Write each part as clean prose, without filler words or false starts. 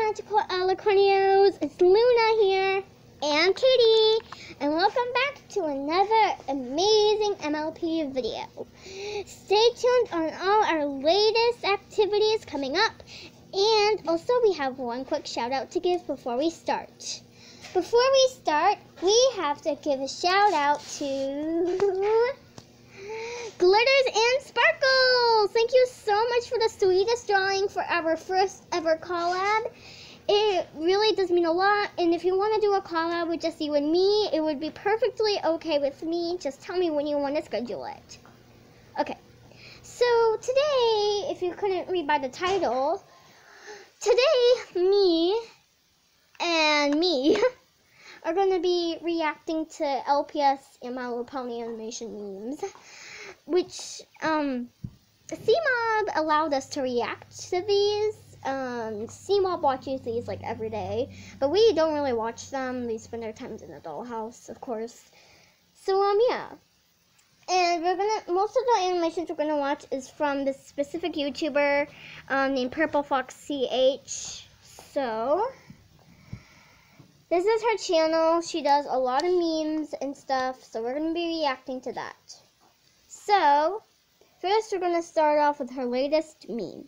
Magical Alicornios. It's Luna here and Katie, and welcome back to another amazing MLP video. Stay tuned on all our latest activities coming up, and also we have one quick shout out to give before we start. Before we start, we have to give a shout out to Glitters and Sparkles. Thank you so much for the sweetest drawing for our first ever collab. It really does mean a lot, and if you want to do a collab with just you and me, it would be perfectly okay with me. Just tell me when you want to schedule it. Okay, so today, if you couldn't read by the title, today me are going to be reacting to LPS and My Little Pony animation memes, which CMOB allowed us to react to these. CMOB watches these like every day, but we don't really watch them. We spend our times in the dollhouse, of course. So yeah, and most of the animations we're gonna watch is from this specific YouTuber named Purple Fox CH. So this is her channel. She does a lot of memes and stuff, so we're going to be reacting to that. So, first we're going to start off with her latest meme.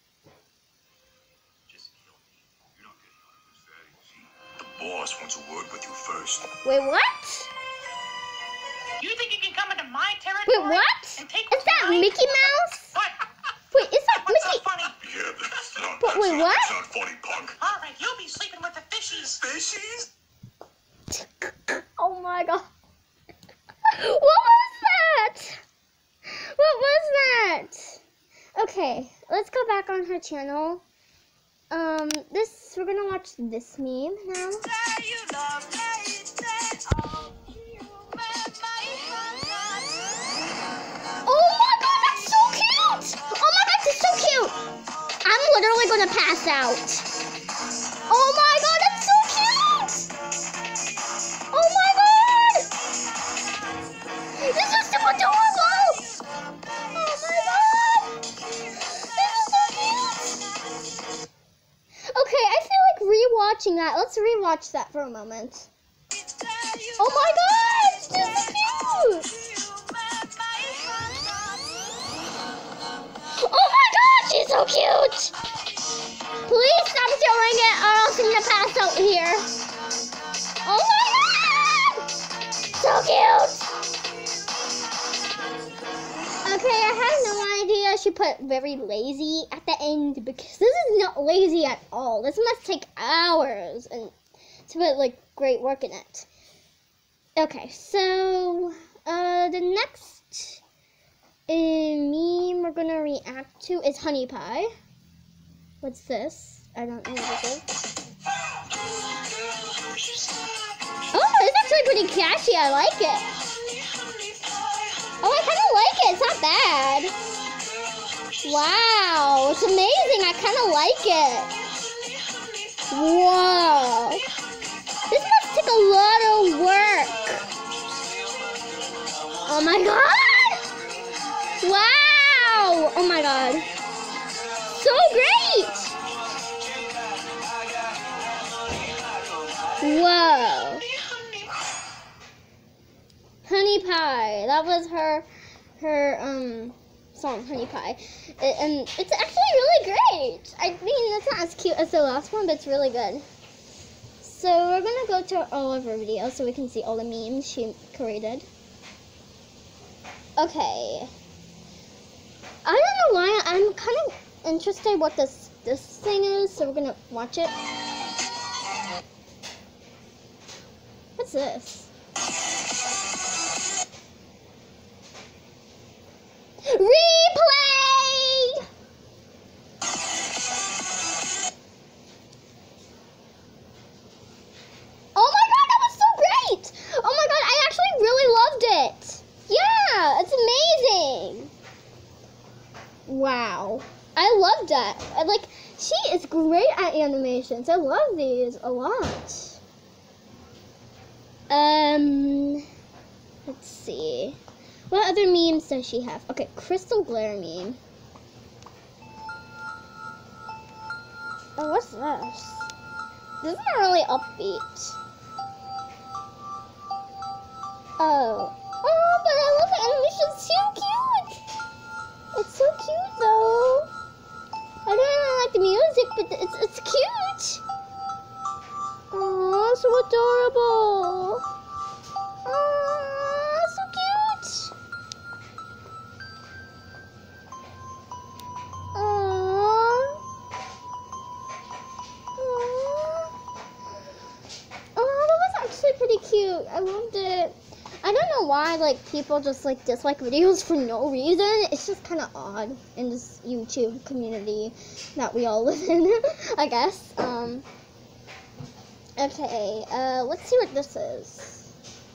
The boss wants a word with you first. Wait, what? You think you can come into my territory? Wait, what? Is that Mickey Mouse? What? Wait, is that What's Mickey? so funny? Yeah, that's not, But wait, what? That's not funny, punk. All right, you'll be sleeping with the fishies. Fishies? Oh my god. What was that? What was that? Okay, let's go back on her channel. We're gonna watch this meme now. Oh my god, that's so cute! Oh my god, that's so cute! I'm literally gonna pass out. Oh my god, that's so cute! Oh my god! This is so adorable! Oh my god! This is so cute! Okay, I feel like rewatching that. Let's rewatch that for a moment. Oh my god! This is so cute! Oh my god, she's so cute! Please stop showing it or else I'm gonna pass out here. Oh my god! So cute! Okay, I had no idea she put very lazy at the end because this is not lazy at all. This must take hours and to put like great work in it. Okay, so the next meme we're gonna react to is Honey Pie. What's this? I don't know what this is. Oh, it's actually pretty catchy. I like it. Oh, I kind of like it. It's not bad. Wow, it's amazing. I kind of like it. Whoa. This must take a lot of work. Oh my god. Wow. Oh my god. So great! Whoa! Honey Pie. That was her song, Honey Pie. And it's actually really great. I mean, it's not as cute as the last one, but it's really good. So we're gonna go to all of her videos so we can see all the memes she created. Okay. I don't know why I'm kind of interested what this thing is, so we're gonna watch it. What's this? Replay! Oh my god, that was so great! Oh my god, I actually really loved it. Yeah, it's amazing. Wow. I love that. She is great at animations. I love these a lot. Let's see. What other memes does she have? Okay, Crystal Glare meme. Oh, what's this? This is not really upbeat. Oh, but I love the animation. It's so cute. It's so cute though. I don't really like the music, but it's cute. Oh, so adorable. Oh, so cute. Oh, that was actually pretty cute. I loved it. I don't know why like people just like dislike videos for no reason. It's just kind of odd in this YouTube community that we all live in, I guess. Okay, let's see what this is.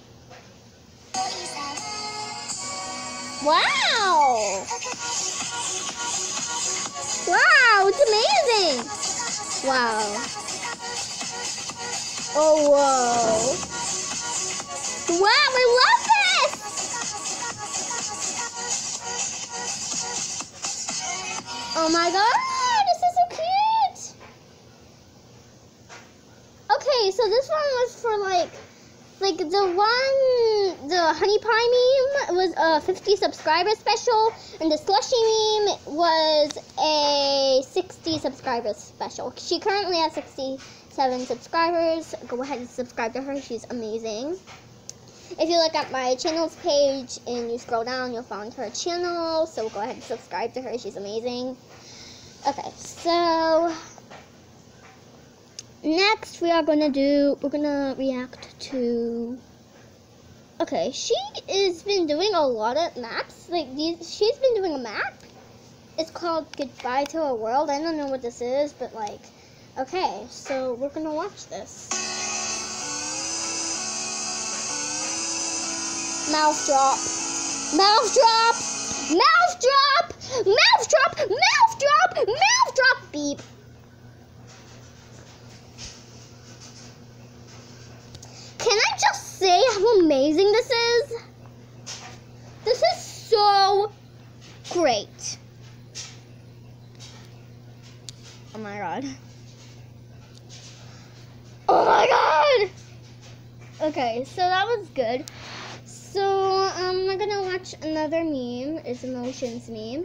Wow! Wow, it's amazing! Wow. Oh, whoa. Wow, I love this! Oh my god, this is so cute! Okay, so this one was for like the Honey Pie meme was a 50 subscriber special, and the Slushy meme was a 60 subscriber special. She currently has 67 subscribers. Go ahead and subscribe to her, she's amazing. If you look at my channels page and you scroll down, you'll find her channel. So go ahead and subscribe to her. She's amazing. Okay, so next we're gonna react to. Okay, she has been doing a lot of maps. She's been doing a map. It's called Goodbye to a World. I don't know what this is, but like, okay, so we're gonna watch this. Mouth drop. Mouth drop. Mouth drop. Mouth drop. Mouth drop. Mouth drop. Beep. Can I just say how amazing this is? This is so great. Oh my god. Oh my god. Okay, so that was good. So, I'm gonna watch another meme. It's Emotions meme.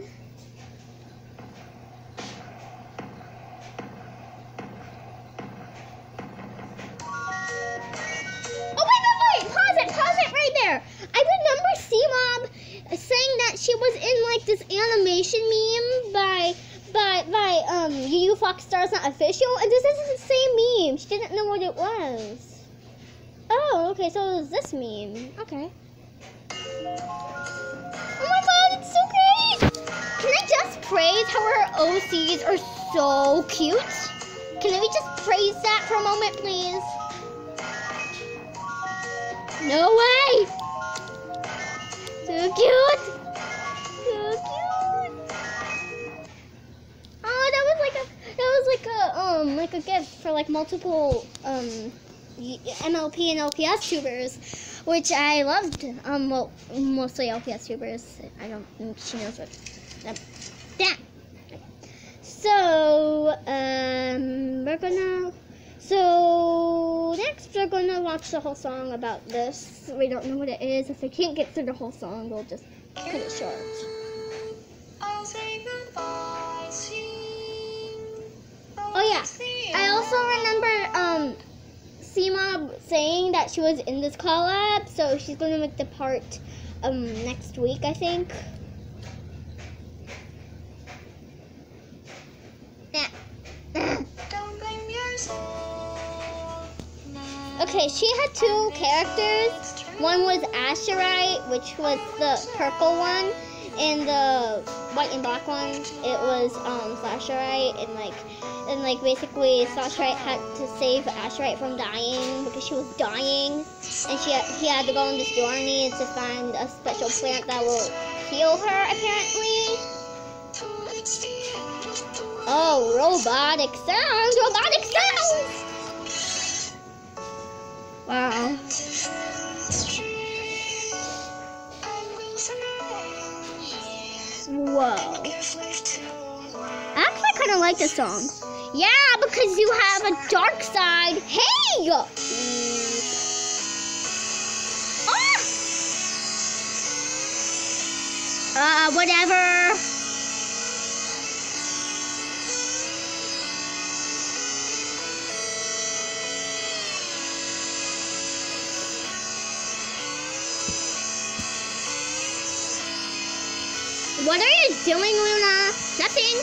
Oh, wait! Pause it right there. I remember C-Mob saying that she was in, like, this animation meme by Yu Fox Stars Not Official, and this isn't the same meme. She didn't know what it was. Oh, okay, so it was this meme. Okay. Oh my god, it's so great! Can I just praise how her OCs are so cute? Can we just praise that for a moment, please? No way! So cute! So cute! Oh, that was like a gift for like multiple MLP and LPS tubers, which I loved. Well, mostly LPS tubers. I don't think she knows what. Damn. So next we're gonna watch the whole song about this. We don't know what it is. If we can't get through the whole song, we'll just cut it short. Oh yeah, I also remember C-Mob saying that she was in this collab, so she's gonna make the part next week, I think. Okay, she had two characters. One was Asherite, which was the purple one, and the white and black one, it was Slasherite, and basically Slasherite had to save Asherite from dying because she was dying, and he had to go on this journey to find a special plant that will heal her, apparently. Oh, robotic sounds! Wow. Whoa. I actually kind of like this song. Yeah, because you have a dark side. Hey! Whatever. What are you doing, Luna? Nothing.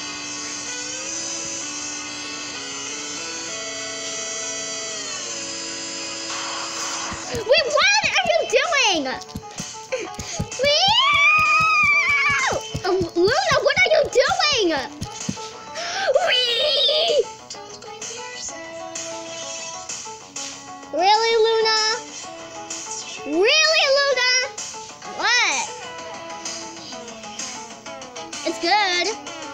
Wait, what are you doing? Luna, what are you doing? Really, Luna? Really, Luna? What? It's good.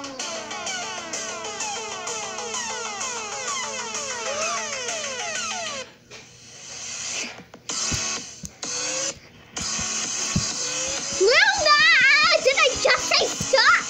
Luna! Did I just say stop?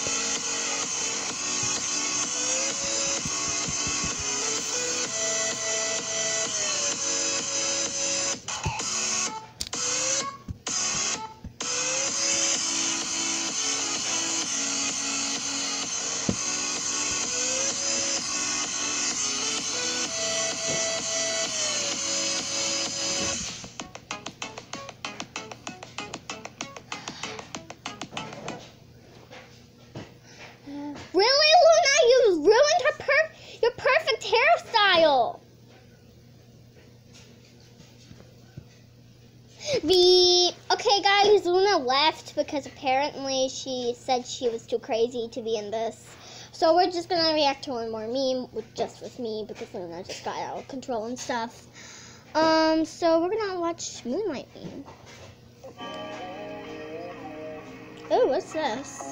Really, Luna? You ruined your perfect hairstyle. Okay, guys, Luna left because apparently she said she was too crazy to be in this. So we're just gonna react to one more meme with me because Luna just got out of control and stuff. So we're gonna watch Moonlight meme. Oh, what's this?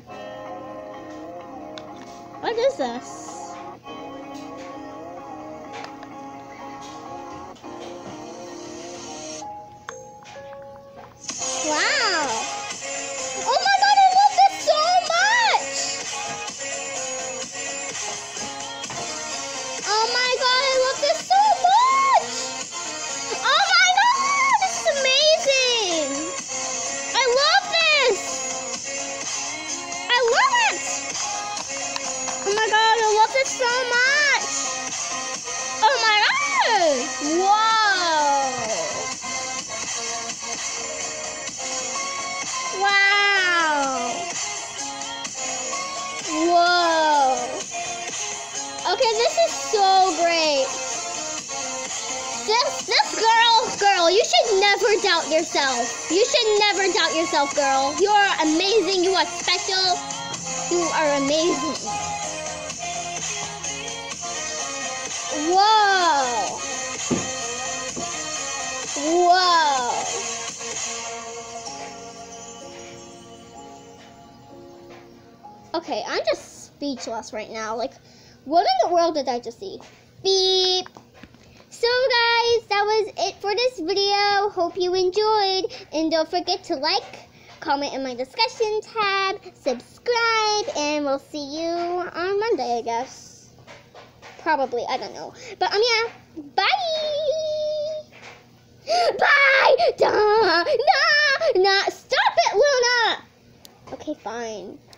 What is this? Wow! Oh my god, I love this so much! Oh my god, I love this so much! Oh my god, this is amazing! I love this! I love it! Oh my god, I love this so much! Oh my god! Whoa! Wow! Whoa! Okay, this is so great. This girl, you should never doubt yourself. You should never doubt yourself, girl. You are amazing. You are special. You are amazing. Whoa! Whoa! Okay, I'm just speechless right now. Like, what in the world did I just see? Beep! So guys, that was it for this video. Hope you enjoyed. And don't forget to like, comment in my discussion tab, subscribe, and we'll see you on Monday, I guess. Probably, I don't know. But yeah, bye! Bye! Nah, stop it, Luna! Okay, fine.